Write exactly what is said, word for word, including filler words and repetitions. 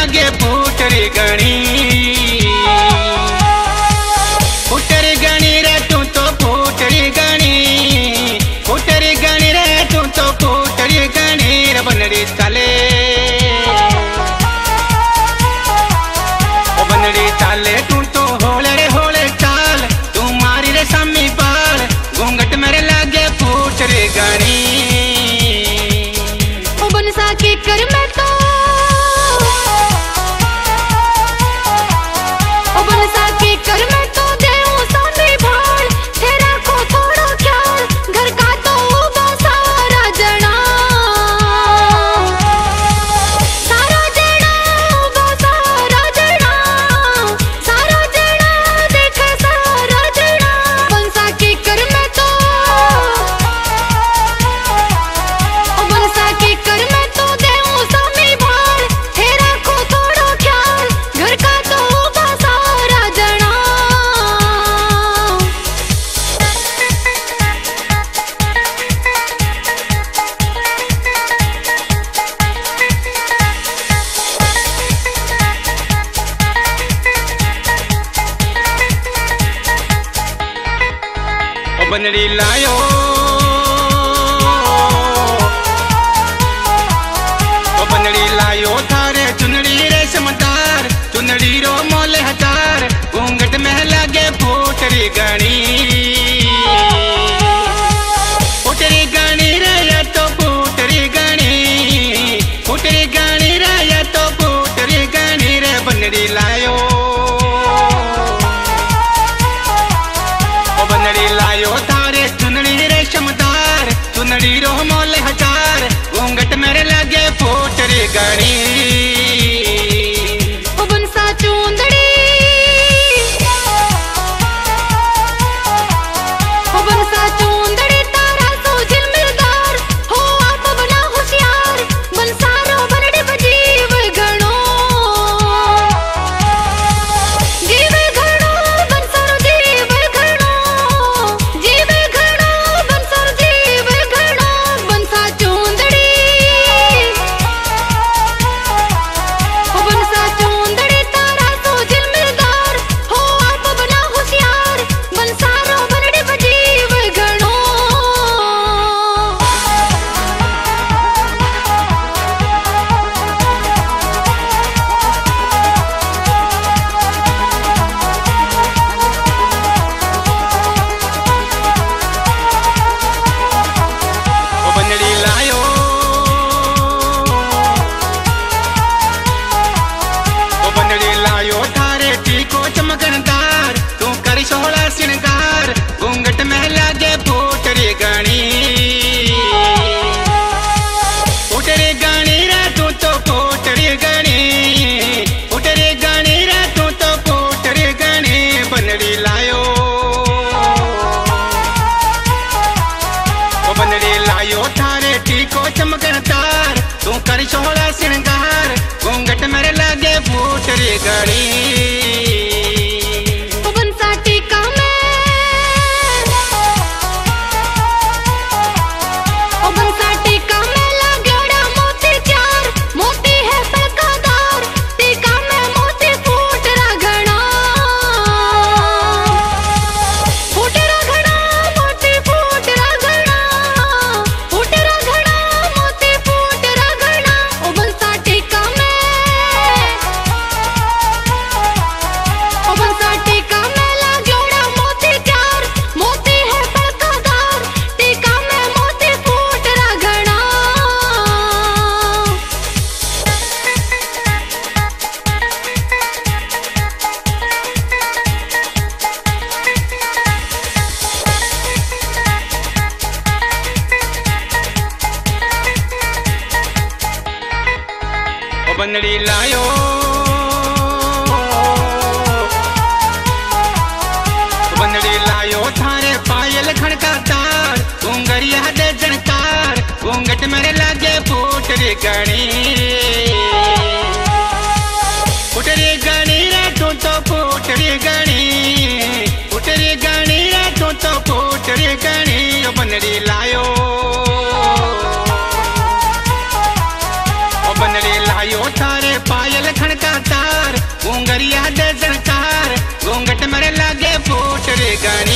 लागे फूटरी गणी फूटरी गणी रे तू तो फूटरी गणी फूटरी गणी रे तू तो फूटरी गणी रे बनड़ी चाले ओ बनड़ी चाले तू तो होले रे होले चाल तू मारी रे सामी बाल घूंघट मेरे लागे फूटरी गणी ओ बनसा के कर मैं तो ओ बनसा के कर मैं तो देऊं सामी भाल तेरा को थोड़ा ख्याल घर का तो सारा जना सारा जना सारा जना सारा जना देख सारा जना बनसा के कर मैं तो ओ बनसा के कर मैं तो देऊं सामी भाल तेरा को थोड़ा ख्याल घर का तो सारा जना ओ बनड़ी लायो ओ बनड़ी लायो थारे चुनड़ी रे समदार चुनड़ी रो मोले हजार घूंघट में लागे फूटरी गणी फूटरी गणी रे या तो फूटरी गणी फूटरी गणी रे या तो फूटरी गणी रे बनड़ी लायो ओ बनड़ी लायो थारे चुनड़ी रे समदार चुनड़ी रो मोले हजार घूंघट मेरे लागे फूटरी गणी ओ बनसा चूंदड़ी ओ बनसा चूंदड़ी तारा सोजिल मिलदार हो आप बना होशियार बनसारो बनड़ी बजीव गणो जीव गणो बनसारो जीव गणो जीव गणो बनसारो जीव गणो बनसा चूंदड़ी ओ बनसा चूंदड़ी तारा सोजिल मिलदार हो आप बना होशियार बनसारो बनड़ी बजीव गणो ओ बनड़ी लायो ओ बनड़ी लायो थारे टीको चमकनदार तू करी सोहला सिंगार घूंघट में लागे फूटरी गणी फूटरी गणी रे तू तो फूटरी गणी फूटरी गणी रे तू तो फूटरी गणी बनड़ी लायो ओ बनड़ी लायो थारे टीको चमकनदार तू करी सोहला सिंगार घूंघट मेरे लागे फूटरी गणी ओ बनसा टीका में ओ बनसा टीका में लागड़ा मोती चार मोती है पलकादार टीका में मोती फूटरा घना फूटरा घना मोती फूटरा घना फूटरा घना मोती फूटरा घना ओ बनसा टीका में ओ बनसा टीका में लागड़ा मोती चार मोती है पलकादार टीका में मोती फूटरा घना ओ बनड़ी लायो ओ बनड़ी लायो थारे पायल खड़कादार घूंघरिया दे जनकार घूंघट मेरे लागे फूटरी गणी फूटरी गणी रे तू तो फूटरी गणी फूटरी गणी रे तू तो फूटरी गणी ओ बनड़ी लायो ओ बनड़ी लायो थारे पायल खड़का तार घूंगरिया दे जनकार घूंघट मरे लागे फूट रे गणी